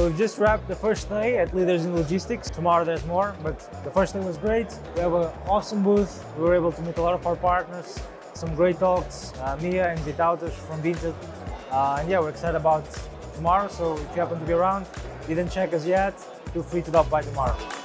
So we just wrapped the first day at Leaders in Logistics. Tomorrow there's more, but the first day was great. We have an awesome booth. We were able to meet a lot of our partners, some great talks, Miha and Vytautas from Vinted. And yeah, we're excited about tomorrow, so if you happen to be around, didn't check us yet, feel free to stop by tomorrow.